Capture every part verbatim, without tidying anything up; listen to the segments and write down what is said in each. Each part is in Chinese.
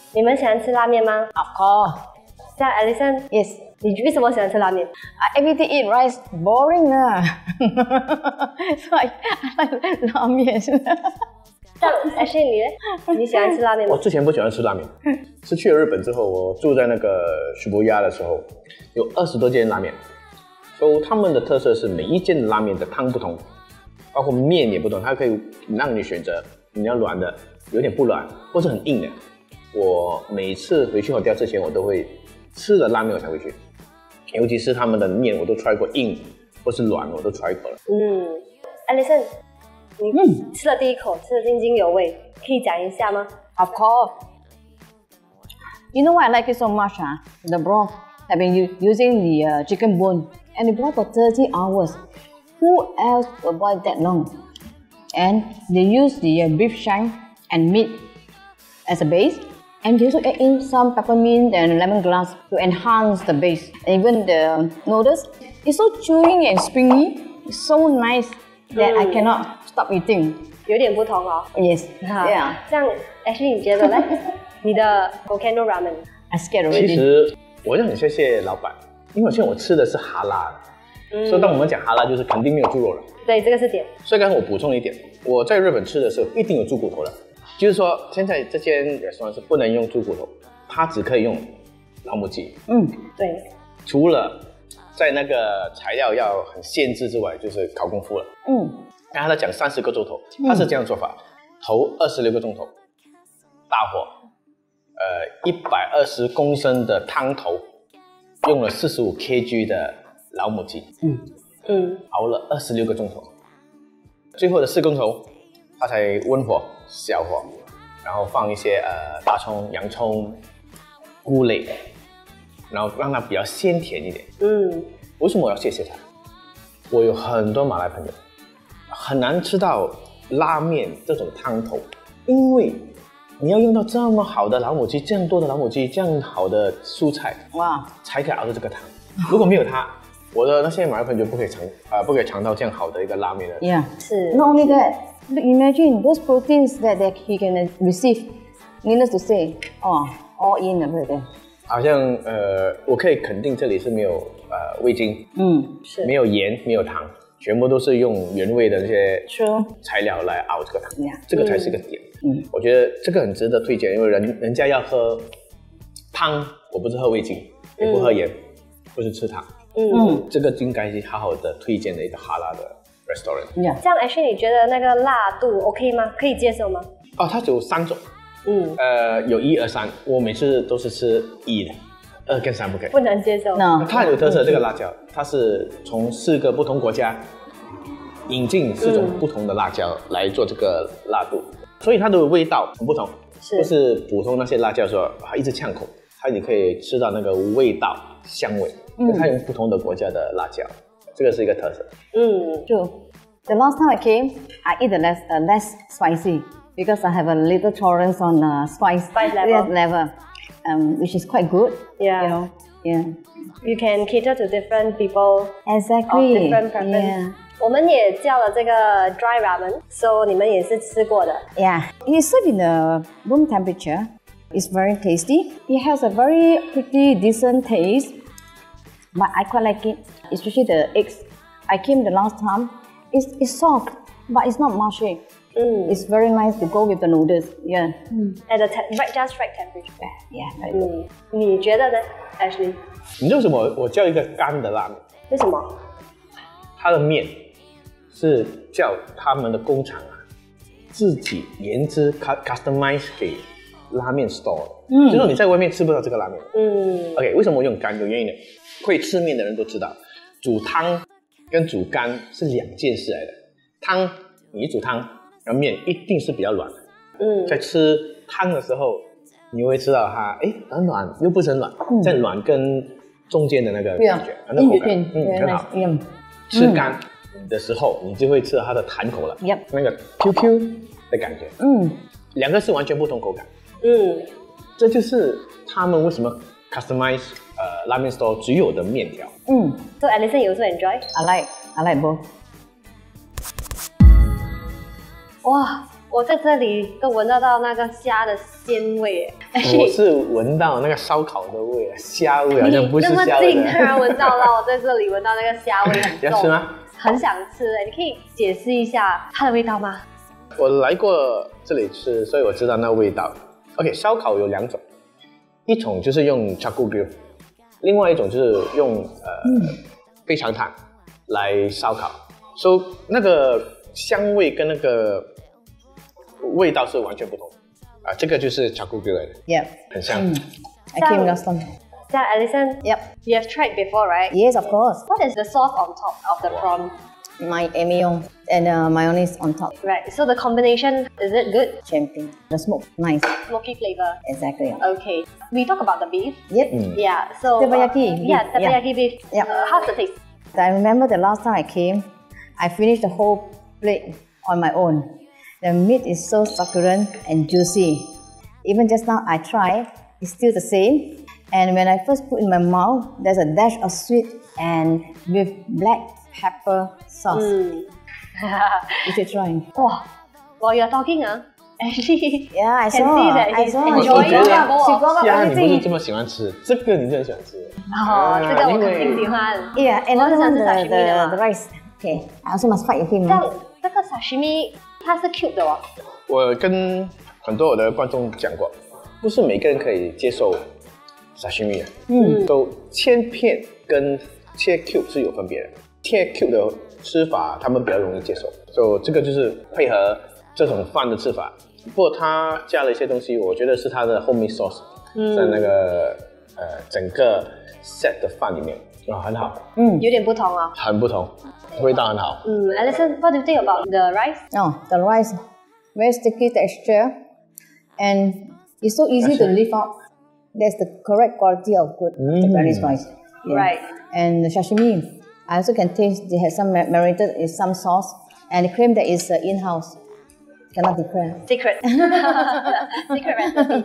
你们喜欢吃拉面吗 Of course. 像 Alison， Yes. 你为什么喜欢吃拉面 I every day eat rice, boring 啦。So I, I like 拉面。 像 Ashley 你呢？你喜欢吃拉面吗？ 我之前不喜欢吃拉面，是去了日本之后，我住在那个澀谷亚的时候，有二十多间拉面，所以他们的特色是每一间拉面的汤不同，包括面也不同，它可以让你选择你要软的，有点不软，或是很硬的。我每次回去hotel之前，我都会吃了拉面我才回去，尤其是他们的面，我都 try 过硬或是软，我都 try 过了。 嗯 ，Alison， 你嗯吃了第一口，吃得津津有味，可以讲一下吗 Of course. You know why I like it so much? Huh? The broth. I've been u using the uh, chicken bone, and it boiled for thirty hours. Who else will boil that long? And they use the uh, beef shank and meat as a base. And they also add in some peppermint and lemongrass to enhance the base. And even the noodles, it's so chewy and springy. It's so nice that I cannot stop eating. 有点不同哦。 Yes. 好 Yeah. 像 Ashley 你觉得呢？你的 volcano ramen， I scared 其 already. 实我就很谢谢老板，因为现在我吃的是哈拉的， 嗯所以当我们讲哈拉，就是肯定没有猪肉了。 对，这个是点。 所以刚才我补充一点，我在日本吃的时候一定有猪骨头的，就是说现在这间 restaurant 是不能用猪骨头，它只可以用老母鸡。 Mm. 对， 除了在那个材料要很限制之外，就是考功夫了。 Mm. 刚才他讲三十个钟头，他是这样做法：头二十六个钟头，大火，呃，一百二十公升的汤头，用了四十五 kg 的老母鸡， 嗯嗯， 熬了二十六个钟头，最后的四个钟头，他才温火小火，然后放一些呃大葱、洋葱、菇类，然后让它比较鲜甜一点。 嗯， 为什么我要谢谢他？我有很多马来朋友很难吃到拉面这种汤头，因为你要用到这么好的老母鸡，这样多的老母鸡，这样好的蔬菜， 哇， 才可以熬出这个汤。如果没有它，我的那些马来朋友就不可以尝啊、呃，不可以尝到这样好的一个拉面了。 Yeah. 是。 Not only that, look, imagine those proteins that, that he can receive. Needless to say, oh, all in everything. 好像呃，我可以肯定这里是没有呃味精， 嗯， 是没有盐，没有糖，全部都是用原味的那些 True. 材料来熬这个汤。 Yeah. 这个才是个点。 嗯， 我觉得这个很值得推荐，因为人人家要喝汤，我不是喝味精，也不喝盐，不是吃汤。 嗯， 这个应该是好好的推荐的一个哈拉的 restaurant。 Yeah. 这样 Ashley 你觉得那个辣度 OK 吗？可以接受吗？ 哦，它有三种， 嗯， 呃，有一二三，我每次都是吃一的，二跟三不可以。 不能接受。 No. 它很有特色，这个辣椒，它是从四个不同国家引进四种不同的辣椒来做这个辣度，所以它的味道很不同， 是不是普通那些辣椒说啊一直呛口，它你可以吃到那个味道香味，嗯，它用不同的国家的辣椒，这个是一个特色。 嗯， True. The last time I came, I eat the less uh, less spicy because I have a little tolerance on uh, spice Spice level. yeah, level, um, which is quite good. Yeah. You know. Yeah. you can cater to different people Exactly. of different preference. Yeah. 我们也叫了这个 dry ramen，so 你们也是吃过的。 Yeah. It is served in the room temperature. It's very tasty. It has a very pretty decent taste, but I quite like it, especially the eggs. I came the last time. It's, it's soft, but it's not mushy. 嗯 It's very nice to go with the noodles. Yeah. ，at the te- right just right temperature。 Yeah. Very good. 嗯，你觉得呢 ，Ashley？ 你知道为什么我叫一个干的拉面？ 为什么？ 它的面是叫他们的工厂啊自己研制 customize 给拉面 store， 嗯，就是说你在外面吃不到这个拉面。 嗯 OK， 为什么我用干？有原因的。会吃面的人都知道，煮汤跟煮干是两件事来的。汤你一煮汤，然后面一定是比较软的。 嗯， 在吃汤的时候，你会知道它，哎，很软又不是很软， 嗯在软跟中间的那个感觉，那 In 口感， between. 嗯， Very 很 nice. 好。 Yum. 吃干的时候，你就会吃到它的弹口了， Yep. 那个 Q Q 的感觉， Mm. 两个是完全不同口感。 嗯， 这就是他们为什么 customize 呃拉面 store 只有的面条。 Mm. so Alison you also enjoy？ I like. I like both. 哇， 我在这里都闻得到那个虾的鲜味。 我是闻到那个烧烤的味，虾味好像不是那么虾味近，突然闻到了，我在这里闻到那个虾味很重。 要吃吗？ 很想吃哎，你可以解释一下它的味道吗？ 我来过这里吃，所以我知道那个味道。OK， 烧烤有两种，一种就是用 charcoal grill， 另外一种就是用呃非常炭来烧烤，所以那个香味跟那个味道是完全不同啊。这个就是 charcoal grill 来的 Yep. 很像。 Mm. I came last time. 像 Alison, Yep. you have tried before, right? Yes, of course. What is the sauce on top of the prawn? My amion and uh, mayonnaise on top. Right, so the combination, is it good? Same thing. The smoke, nice. Smoky flavor. Exactly. Okay, we talk about the beef. Yep. Mm. Yeah, so... Teppanyaki uh, beef, Yeah, yeah. teppanyaki beef. Yeah. Uh, how's the taste? I remember the last time I came, I finished the whole plate on my own. The meat is so succulent and juicy. Even just now I tried, it's still the same. And when I first put in my mouth, there's a dash of sweet and with black pepper sauce. Mm. You should try. Wow, while you're talking, uh, actually, Yeah, I can saw. see that I he's saw. 我 enjoying 觉 the 得 bowl. She brought up 虾你不是 everything. 这么喜欢吃，这个你真的很喜欢吃。 哦，这个我因肯定为喜欢。 Yeah, another 我 one, 很 the, 喜欢吃 sashimi 的 the, 嘛 the rice. Okay, I also must fight with him. 这样，这个 sashimi 它是 cube 的哦。 我跟很多我的观众讲过，不是每个人可以接受 sashimi 的，嗯，都切片跟切 cube 是有分别的。切 cube 的吃法，他们比较容易接受，所以这个就是配合这种饭的吃法。不过它加了一些东西，我觉得是它的 homemade sauce，、嗯、在那个呃整个 set 的饭里面啊、哦、很好， 嗯， 有点不同哦。 很不同，味道很好。 嗯 ，Alison，what do you think about the rice? Oh, the rice, very sticky texture, and it's so easy to lift up. That's the correct quality of good Mm. Japanese rice. Yeah. Right. And the sashimi, I also can taste they have some mar- marinated in some sauce, and the cream that is uh, in-house. Cannot declare. Secret. Secret recipe.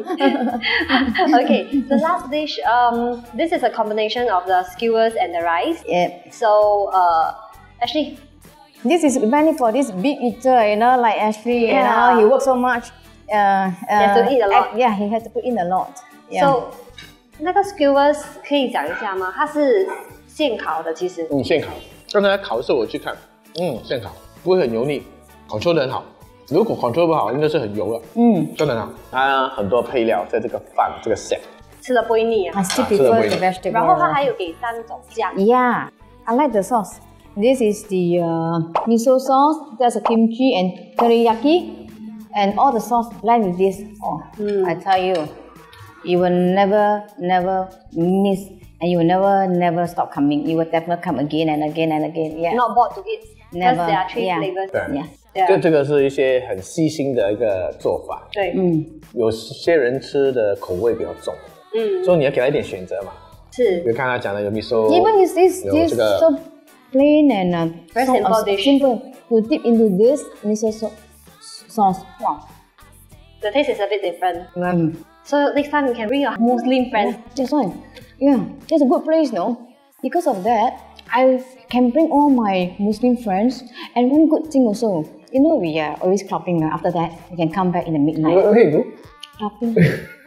Okay, the last dish, um, this is a combination of the skewers and the rice. Yeah. So, uh, actually, This is meant for this big eater, you know, like Ashley. Yeah. You know, he works so much. Uh, He has to uh, eat a lot. act- Yeah, he has to put in a lot. Yeah. so 那个 skewers 可以讲一下吗？它是现烤的，其实。 嗯，现烤。刚才烤的时候我去看，嗯，现烤，不会很油腻，control 得很好。如果 control 不好，应该是很油的。 Mm. 真的很好。它很多配料在这个饭这个 set。 吃了不会腻啊 I。still 啊吃得 prefer 不一 the 样 vegetable. 然后它还有给三种酱。 Yeah, I like the sauce. This is the uh, miso sauce, there's a kimchi and teriyaki, and all the sauce blend with this. Oh, I tell you, you will never, never miss, and you will never, never stop coming. You will definitely come again and again and again. Yeah, Not bored to eat. Because Never. there are three Yeah. flavors. 对 yeah. 对这这个是一些很细心的一个做法。 对， Mm. 有些人吃的口味比较重， 嗯， 所以你要给他一点选择嘛。比是如看他讲的有 miso， Even if this 有 this 这个 so plain and uh, Very so, simple uh, dish. simple, to dip into this miso so- sauce. Wow. the taste is a bit different. Mm. So next time you can bring your Muslim friends. That's why. Yeah, that's a good place, no? Because of that, I can bring all my Muslim friends. And one good thing also, you know, we are always clubbing. uh, After that, we can come back in the midnight. OK，不 Clubbing.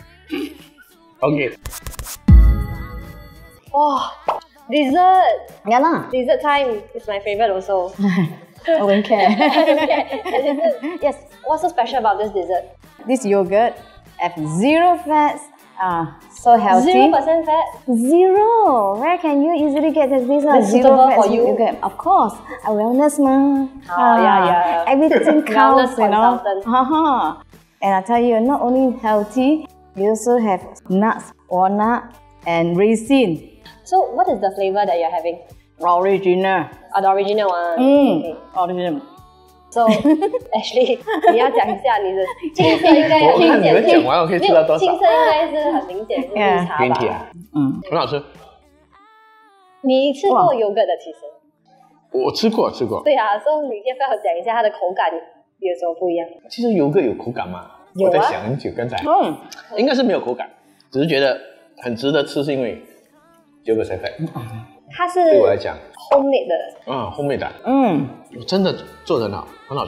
OK， Wow, dessert. Yeah lah. Dessert time is my favorite also. I don't care. Dessert. Yes, What's so special about this dessert? this yogurt have zero fats. Ah, so healthy. Zero percent fat. Zero. Where can you easily get this? This That's zero suitable fats for you? yogurt? Of course, a wellness ma. Oh, yeah, yeah. Everything counts, Wellness you know. consultant. Uh-huh. And I tell you, not only healthy, you also have nuts, walnut, and raisin. So what is the flavor that you're having? Original. Uh, the original one. Mm. Okay. Original. So Ashley，你要讲一下你的青色应该我看你们明显讲完我可以吃到多少青色应该是很明显是绿茶 green tea 吧？ 啊， 嗯， 很好吃。 你吃过 yogurt 的其实？ 我吃过吃过。 对啊，所以你要不要讲一下它的口感有什么不一样？ 其实油个有口感吗？ 有啊我在想很久，刚才嗯， 应该是没有口感，只是觉得很值得吃，是因为有个 side effect。 它是对我来讲， homemade 的， 啊，后面的嗯， 真的做得很好，很好吃。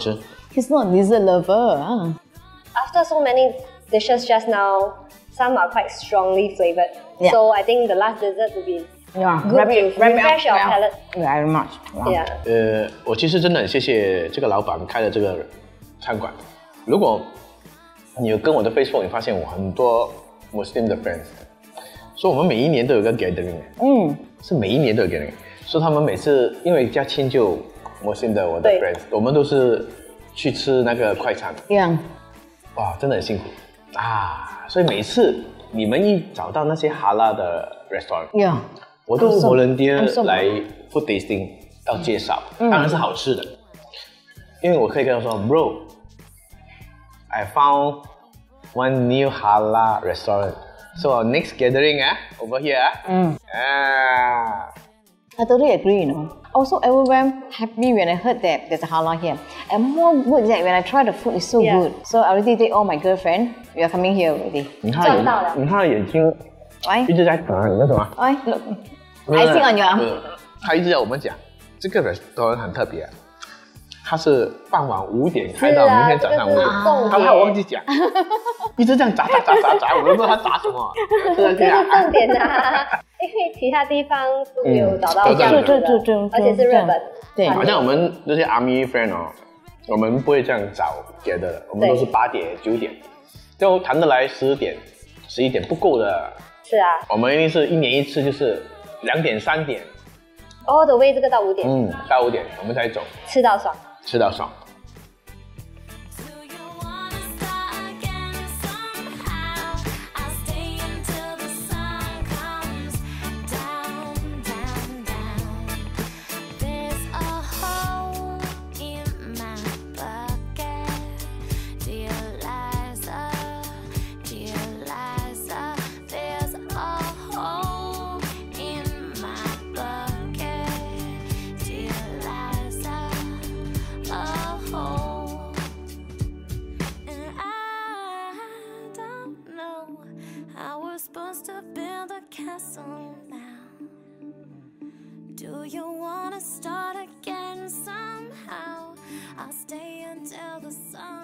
He's not dessert lover. Huh? After so many dishes just now, some are quite strongly flavored. Yeah. So I think the last dessert will be Yeah, good wrap to it, wrap it refresh up, your yeah. palate. Very much. Wow. Yeah. 呃，我其实真的很谢谢这个老板开的这个餐馆。如果你有跟我的 Facebook， 你发现我很多 Muslim 的 friends， 所以我们每一年都有个 gathering， 嗯， 是每一年都有 gathering， 所以他们每次因为家迁就 Muslim 的我的 friends， 我们都是去吃那个快餐。 Yeah. 哇，真的很辛苦啊！所以每次你们一找到那些哈拉的 restaurant， Yeah. 我都 volunteer so 来 food tasting 到介绍，当然是好吃的，因为我可以跟他说 ，Bro，I found one new halal restaurant. So our next gathering, ah, over here, ah. Mm. Ah. I totally agree, you know. Also, everyone happy when I heard that there's a halal here. And more good that when I try the food, it's so Yeah. good. So I already did all my girlfriend. We are coming here already. 你看他赚到了眼，你看他眼睛 Why? 一直在等，你知道吗？ Why? Look. I see on your arm. 不是他一直要我们讲，这个 restaurant 很特别，它是傍晚五点开到明天早上五点， 是啊这个是重点他怕我忘记讲，一直这样炸炸炸炸炸，我都不知道他炸什么，是这是重点啊，因为其他地方都没有找到嗯这样子对对对的， 对而且是日本。 对好像我们这些 army friend 哦，我们不会这样早给的，我们都是八点九点，就谈得来十点、十一点不够的， 是啊我们一定是一年一次，就是两点、三点， ，all the way 这个到五点， 嗯，到五点我们才走， 吃到爽。 吃到爽。 Supposed to build a castle now. Do you wanna start again somehow? I'll stay until the sun